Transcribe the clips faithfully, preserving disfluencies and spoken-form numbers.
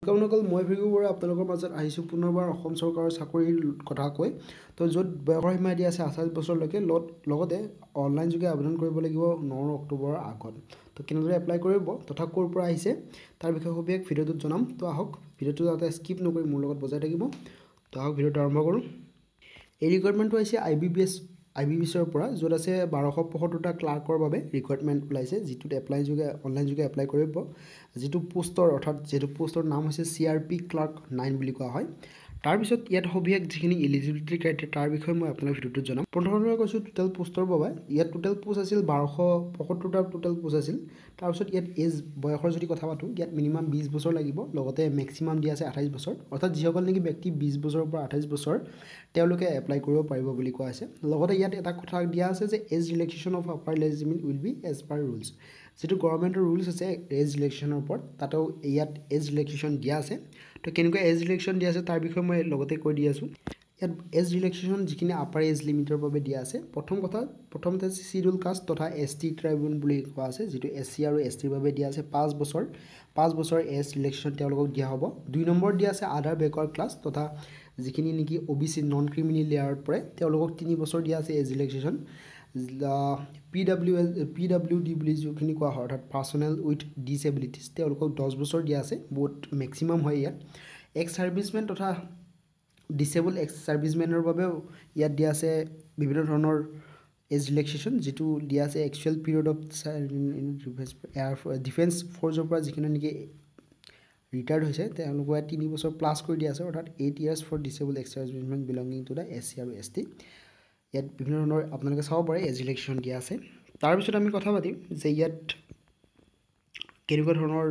নমস্কাৰ মই ভিডিঅ'বোৰ আপোনালোকৰ মাজত আহিছোঁ পুনৰবাৰ অসম চৰকাৰৰ চাকৰিৰ কথা কৈ তো য'ত বয়সৰ সীমা দিয়া আছে আঠাইছ বছৰলৈকে লগতে অনলাইন যোগে আবেদন কৰিব লাগিব ন অক্টোবৰৰ আগত তো কেনেদৰে এপ্লাই কৰিব তথা ক'ৰ পৰা আহিছে তাৰ বিষয়ে সবিশেষ ভিডিঅ'টোত জনাম তো আহক ভিডিঅ'টো যাতে স্কিপ নকৰি মোৰ লগত বজাই থাকিব তো আহক ভিডিঅ'টো আৰম্ভ কৰোঁ এই ৰিকুৱাৰমেণ্টটো হৈছে I B B S I B B এছৰ পৰা য'ত আছে বাৰশ পঁয়সত্তৰটা ক্লাৰ্কৰ বাবে ৰিকুৱাৰমেণ্ট ওলাইছে যিটোত এপ্লাই যোগে অনলাইন যোগে এপ্লাই কৰিব যিটো পোষ্টৰ অৰ্থাৎ যিটো পোষ্টৰ নাম হৈছে C R P clerk nine বুলি কোৱা হয় তাৰপিছত ইয়াত সবিশেষ যিখিনি এলিজিবিলিটি ক্ৰাইটেৰিয়া তাৰ বিষয়ে মই আপোনাক ভিডিঅ'টোত জনাম প্ৰথমতে কৈছোঁ টোটেল পোষ্টৰ বাবে ইয়াত টোটেল পোষ্ট আছিল বাৰশ পঁয়সত্তৰটা টোটেল পোষ্ট আছিল তাৰপিছত ইয়াত এজ বয়সৰ যদি কথা পাতোঁ ইয়াত মিনিমাম বিছ বছৰ লাগিব লগতে মেক্সিমাম দিয়া আছে আঠাইছ বছৰ অৰ্থাৎ যিসকল নেকি ব্যক্তি বিছ বছৰৰ পৰা আঠাইছ বছৰ তেওঁলোকে এপ্লাই কৰিব পাৰিব বুলি কোৱা আছে লগতে ইয়াত এটা কথা দিয়া আছে যে age relaxation of upper age limit will be as per rules যেটো গভৰ্ণমেণ্টৰ ৰুলছ আছে এজ ৰিলেক্সেশ্যনৰ ওপৰত তাতেও ইয়াত এজ ৰিলেক্সেশ্যন দিয়া আছে তো কেনেকুৱা এজ ৰিলেক্সেশ্যন দিয়া আছে তাৰ বিষয়ে মই লগতে কৈ দি আছোঁ ইয়াত এজ ৰিলেক্সেশ্যন যিখিনি আপাৰ এজ লিমিটৰ বাবে দিয়া আছে প্ৰথম কথা প্ৰথমতে চিডিউল কাষ্ট তথা এছ টি ট্ৰাইবেল বুলি কোৱা আছে যিটো এছ চি আৰু এছ টিৰ বাবে দিয়া আছে পাঁচ বছৰ পাঁচ বছৰ এজ ৰিলেক্সেশ্যন তেওঁলোকক দিয়া হ'ব দুই নম্বৰ দিয়া আছে আদাৰ বেকৱাৰ্ড ক্লাছ তথা যিখিনি নেকি O' B C non criminal লেয়াৰত পৰে তেওঁলোকক তিনি বছৰ দিয়া আছে age relaxation P W L P W D বুলি যিখিনি কোৱা হয় অৰ্থাৎ পাৰ্চনেল উইথ ডিছেবিলিটিছ তেওঁলোকক দহ বছৰ দিয়া আছে বহুত মেক্সিমাম হয় ইয়াত এক্স ছাৰ্ভিচমেন তথা ডিছেবল এক্স ছাৰ্ভিচমেনৰ বাবেও ইয়াত দিয়া আছে বিভিন্ন ধৰণৰ এজ ৰিলেক্সেশ্যন যিটো দিয়া আছে actual period of air defence ফ'ৰ্চৰ পৰা যিখিনি নেকি ৰিটায়াৰ্ড হৈছে তেওঁলোকে তিনি বছৰ প্লাছ কৰি দিয়া আছে অৰ্থাৎ eight years for disabled ex servicemen belonging to the S C আৰু এছ টি ইয়াত বিভিন্ন ধৰণৰ আপোনালোকে চাব পাৰে এজ ৰিলেক্সেশ্যন দিয়া আছে তাৰপিছত আমি কথা পাতিম যে ইয়াত কেনেকুৱা ধৰণৰ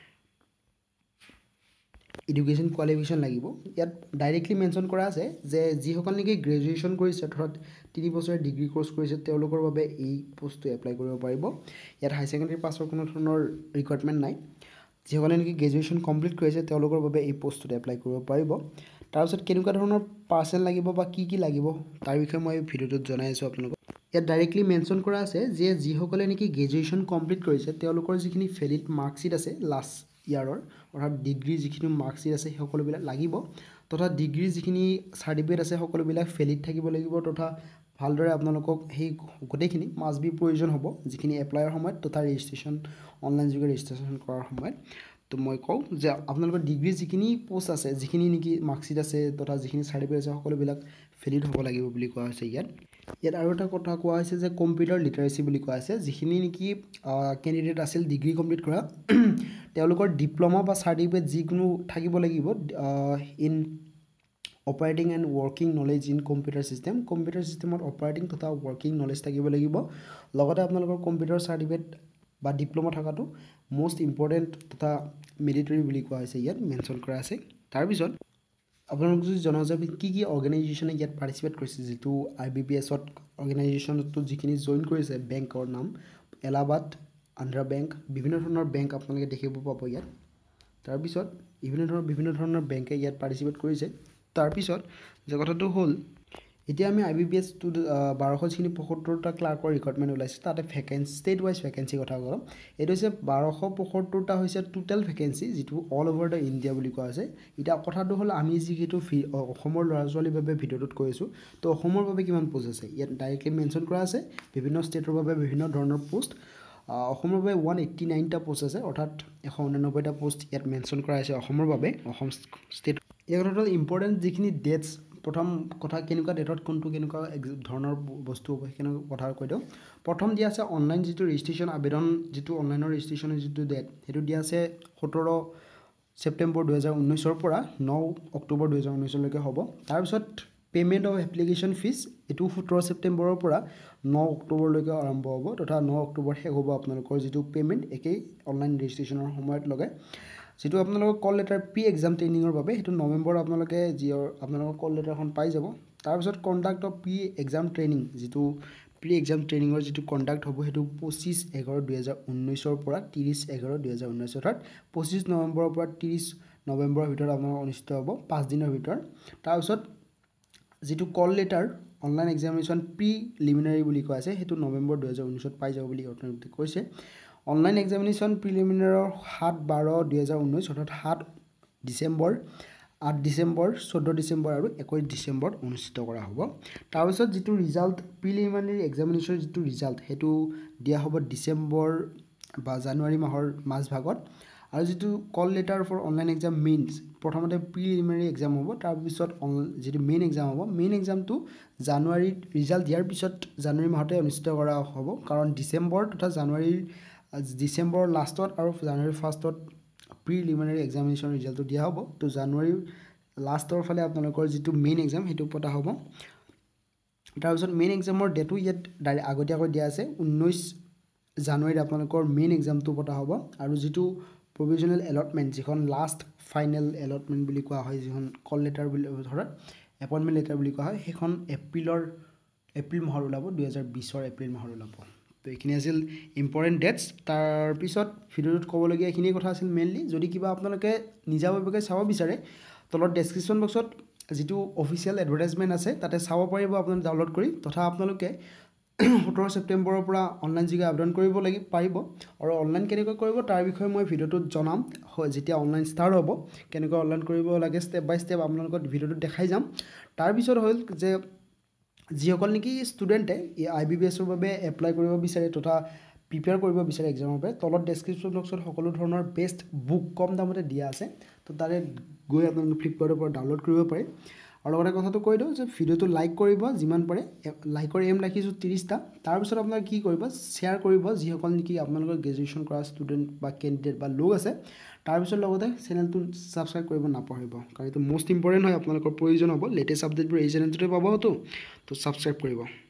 এডুকেশ্যন কোৱালিফিকেশ্যন লাগিব ইয়াত ডাইৰেক্টলি মেনশ্যন কৰা আছে যে যিসকল নেকি গ্ৰেজুৱেশ্যন কৰিছে অৰ্থাৎ তিনি বছৰীয়া ডিগ্ৰী কোৰ্চ কৰিছে তেওঁলোকৰ বাবে এই পোষ্টটো এপ্লাই কৰিব পাৰিব ইয়াত হাই ছেকেণ্ডেৰী পাছৰ কোনো ধৰণৰ ৰিকুৱাৰমেণ্ট নাই যিসকলে নেকি গ্ৰেজুৱেশ্যন কমপ্লিট কৰিছে তেওঁলোকৰ বাবে এই পোষ্টটোত এপ্লাই কৰিব পাৰিব তাৰপিছত কেনেকুৱা ধৰণৰ পাৰ্চেল লাগিব বা কি কি লাগিব তাৰ বিষয়ে মই ভিডিঅ'টোত জনাই আছোঁ আপোনালোকক ইয়াত ডাইৰেক্টলি মেনশ্যন কৰা আছে যে যিসকলে নেকি গ্ৰেজুৱেশ্যন কমপ্লিট কৰিছে তেওঁলোকৰ যিখিনি ভেলিড মাৰ্কশ্বিট আছে লাষ্ট ইয়াৰৰ অৰ্থাৎ ডিগ্ৰী যিখিনি মাৰ্কশ্বিট আছে সেই সকলোবিলাক লাগিব তথা ডিগ্ৰীৰ যিখিনি চাৰ্টিফিকেট আছে সকলোবিলাক ভেলিড থাকিব লাগিব তথা ভালদৰে আপোনালোকক সেই গোটেইখিনি মাষ্ট বি প্ৰয়োজন হ'ব যিখিনি এপ্লাইৰ সময়ত তথা ৰেজিষ্ট্ৰেশ্যন অনলাইন যোগে ৰেজিষ্ট্ৰেশ্যন কৰাৰ সময়ত তো মই কওঁ যে আপোনালোকৰ ডিগ্ৰী যিখিনি পোষ্ট আছে যিখিনি নেকি মাৰ্কশ্বিট আছে তথা যিখিনি চাৰ্টিফিকেট আছে সকলোবিলাক ভেলিড হ'ব লাগিব বুলি কোৱা হৈছে ইয়াত ইয়াত আৰু এটা কথা কোৱা হৈছে যে কম্পিউটাৰ লিটাৰেচি বুলি কোৱা আছে যিখিনি নেকি কেণ্ডিডেট আছিল ডিগ্ৰী কমপ্লিট কৰা তেওঁলোকৰ ডিপ্ল'মা বা চাৰ্টিফিকেট যিকোনো থাকিব লাগিব in operating and working knowledge in computer system computer ছিষ্টেমত অপাৰেটিং তথা ৱৰ্কিং নলেজ থাকিব লাগিব লগতে আপোনালোকৰ কম্পিউটাৰ চাৰ্টিফিকেট বা ডিপ্ল'মা থকাটো মষ্ট ইম্পৰ্টেণ্ট তথা মেডিটৰী বুলি কোৱা হৈছে ইয়াত মেনশ্যন কৰা আছে তাৰপিছত আপোনালোকক যদি জনা যায় কি কি অৰ্গেনাইজেশ্যনে ইয়াত পাৰ্টিচিপেট কৰিছে যিটো আই বি পি এছত অৰ্গেনাইজেশ্যনটো যিখিনি জইন কৰিছে বেংকৰ নাম এলাহাবাদ আন্ধ্ৰা বেংক বিভিন্ন ধৰণৰ বেংক আপোনালোকে দেখিব পাব ইয়াত তাৰপিছত বিভিন্ন ধৰণৰ বিভিন্ন ধৰণৰ বেংকে ইয়াত পাৰ্টিচিপেট কৰিছে তাৰপিছত যে কথাটো হ'ল এতিয়া আমি I B P S two বাৰশ যিখিনি পঁয়সত্তৰটা ক্লাৰ্কৰ ৰিকুৱাৰমেণ্ট ওলাইছে তাতে ভেকেঞ্চি ষ্টেট ৱাইজ ভেকেঞ্চিৰ কথা ক'ম এইটো হৈছে বাৰশ পঁয়সত্তৰটা হৈছে টোটেল ভেকেঞ্চি যিটো অল অভাৰ দ্য ইণ্ডিয়া বুলি কোৱা হৈছে এতিয়া কথাটো হ'ল আমি যিহেতু অসমৰ ল'ৰা ছোৱালীৰ বাবে ভিডিঅ'টোত কৈ আছোঁ তো অসমৰ বাবে কিমান পোষ্ট আছে ইয়াত ডাইৰেক্টলি মেনশ্যন কৰা আছে বিভিন্ন ষ্টেটৰ বাবে বিভিন্ন ধৰণৰ পোষ্ট অসমৰ বাবে ওৱান এইট্টি নাইনটা পোষ্ট আছে অৰ্থাৎ এশ ঊনানব্বৈটা পোষ্ট ইয়াত মেনশ্যন কৰা হৈছে অসমৰ বাবে অসম ষ্টেট এই কথাটো ইম্পৰ্টেণ্ট যিখিনি ডেটছ প্ৰথম কথা কেনেকুৱা ডেটত কোনটো কেনেকুৱা ধৰণৰ বস্তু হ'ব সেইখিনি কথা কৈ দিওঁ প্ৰথম দিয়া আছে অনলাইন যিটো ৰেজিষ্ট্ৰেশ্যন আবেদন যিটো অনলাইনৰ ৰেজিষ্ট্ৰেশ্যনৰ যিটো ডেট সেইটো দিয়া আছে সোতৰ ছেপ্টেম্বৰ দুহেজাৰ ঊনৈছৰ পৰা ন অক্টোবৰ দুহেজাৰ ঊনৈছলৈকে হ'ব তাৰপিছত পে'মেণ্ট অফ এপ্লিকেশ্যন ফিজ এইটো সোতৰ ছেপ্টেম্বৰৰ পৰা ন অক্টোবৰলৈকে আৰম্ভ হ'ব তথা ন অক্টোবৰ শেষ হ'ব আপোনালোকৰ যিটো পে'মেণ্ট একেই অনলাইন ৰেজিষ্ট্ৰেশ্যনৰ সময়ত লগে যিটো আপোনালোকৰ কল লেটাৰ প্ৰি এক্সাম ট্ৰেইনিঙৰ বাবে সেইটো নৱেম্বৰ আপোনালোকে যি আপোনালোকৰ কল লেটাৰখন পাই যাব তাৰপিছত conduct of pre exam training যিটো প্ৰি এক্সাম ট্ৰেইনিঙৰ যিটো কণ্ডাক্ট হ'ব সেইটো পঁচিছ এঘাৰ দুহেজাৰ ঊনৈছৰ পৰা ত্ৰিছ এঘাৰ দুহেজাৰ ঊনৈছ অৰ্থাৎ পঁচিছ নৱেম্বৰৰ পৰা ত্ৰিছ নৱেম্বৰৰ ভিতৰত আপোনালোকৰ অনুষ্ঠিত হ'ব পাঁচদিনৰ ভিতৰত তাৰপিছত যিটো call letter online examination preliminary বুলি কোৱা আছে সেইটো নৱেম্বৰ দুহেজাৰ ঊনৈছত পাই যাব বুলি অৰ্থনীতি কৈছে অনলাইন এক্সামিনেশ্যন প্ৰিলিমিনাৰৰ সাত বাৰ দুহেজাৰ ঊনৈছ অৰ্থাৎ সাত ডিচেম্বৰ আঠ ডিচেম্বৰ চৈধ্য ডিচেম্বৰ আৰু একৈছ ডিচেম্বৰত অনুষ্ঠিত কৰা হ'ব তাৰপিছত যিটো ৰিজাল্ট প্ৰিলিমিনাৰী এক্সামিনেশ্যনৰ যিটো ৰিজাল্ট সেইটো দিয়া হ'ব ডিচেম্বৰ বা জানুৱাৰী মাহৰ মাজভাগত আৰু যিটো call letter for online exam mains প্ৰথমতে প্ৰিলিমিনাৰী এক্সাম হ'ব তাৰপিছত যিটো মেইন এক্সাম হ'ব মেইন এক্সামটো জানুৱাৰীত ৰিজাল্ট দিয়াৰ পিছত জানুৱাৰী মাহতে অনুষ্ঠিত কৰা হ'ব কাৰণ ডিচেম্বৰ তথা জানুৱাৰীৰ ডিচেম্বৰৰ লাষ্টত আৰু জানুৱাৰীৰ ফাৰ্ষ্টত প্ৰিলিমিনাৰী এক্সামিনেশ্যনৰ ৰিজাল্টটো দিয়া হ'ব তো জানুৱাৰীৰ লাষ্টৰ ফালে আপোনালোকৰ যিটো মেইন এক্সাম সেইটো পতা হ'ব তাৰপিছত মেইন এক্সামৰ ডেটো ইয়াত ডাইৰেক্ট আগতীয়াকৈ দিয়া আছে ঊনৈছ জানুৱাৰীত আপোনালোকৰ মেইন এক্সামটো পতা হ'ব আৰু যিটো প্ৰভিজনেল এলটমেণ্ট যিখন লাষ্ট ফাইনেল এলটমেণ্ট বুলি কোৱা হয় যিখন কল লেটাৰ বুলি ধৰক এপইণ্টমেণ্ট লেটাৰ বুলি কোৱা হয় সেইখন এপ্ৰিলৰ এপ্ৰিল মাহত ওলাব দুহেজাৰ বিছৰ এপ্ৰিল মাহত ওলাব তো এইখিনি আছিল ইম্পৰ্টেণ্ট ডেটছ তাৰপিছত ভিডিঅ'টোত ক'বলগীয়া এইখিনিয়ে কথা আছিল মেইনলি যদি কিবা আপোনালোকে নিজাববীয়াকৈ চাব বিচাৰে তলত ডেছক্ৰিপশ্যন বক্সত যিটো অফিচিয়েল এডভাৰটাইজমেণ্ট আছে তাতে চাব পাৰিব আপোনালোকে ডাউনলোড কৰি তথা আপোনালোকে সোতৰ ছেপ্টেম্বৰৰ পৰা অনলাইন যোগে আবেদন কৰিব লাগিব পাৰিব আৰু অনলাইন কেনেকৈ কৰিব তাৰ বিষয়ে মই ভিডিঅ'টোত জনাম যেতিয়া অনলাইন ষ্টাৰ্ট হ'ব কেনেকৈ অনলাইন কৰিব লাগে ষ্টেপ বাই ষ্টেপ আপোনালোকক ভিডিঅ'টোত দেখাই যাম তাৰপিছত হ'ল যে যিসকল নেকি ষ্টুডেণ্টে আই বি বি এছৰ বাবে এপ্লাই কৰিব বিচাৰে তথা প্ৰিপেয়াৰ কৰিব বিচাৰে এক্সামৰ বাবে তলত ডেছক্ৰিপশ্যন বক্সত সকলো ধৰণৰ বেষ্ট বুক কম দামতে দিয়া আছে তো তাৰে গৈ আপোনালোকে ফ্লিপকাৰ্টৰ পৰা ডাউনলোড কৰিব পাৰে আৰু লগতে কথাটো কৈ দিওঁ যে ভিডিঅ'টো লাইক কৰিব যিমান পাৰে লাইকৰ এম ৰাখিছোঁ ত্ৰিছটা তাৰপিছত আপোনালোকে কি কৰিব শ্বেয়াৰ কৰিব যিসকল নেকি আপোনালোকৰ গ্ৰেজুৱেশ্যন কৰা ষ্টুডেণ্ট বা কেণ্ডিডেট বা লোক আছে তাৰপিছত লগতে চেনেলটো ছাবস্ক্ৰাইব কৰিব নাপাহৰিব কাৰণ এইটো মষ্ট ইম্পৰ্টেণ্ট হয় আপোনালোকৰ প্ৰয়োজন হ'ব লেটেষ্ট আপডেটবোৰ এই চেনেলটোতে পাবতো তো ছাবস্ক্ৰাইব কৰিব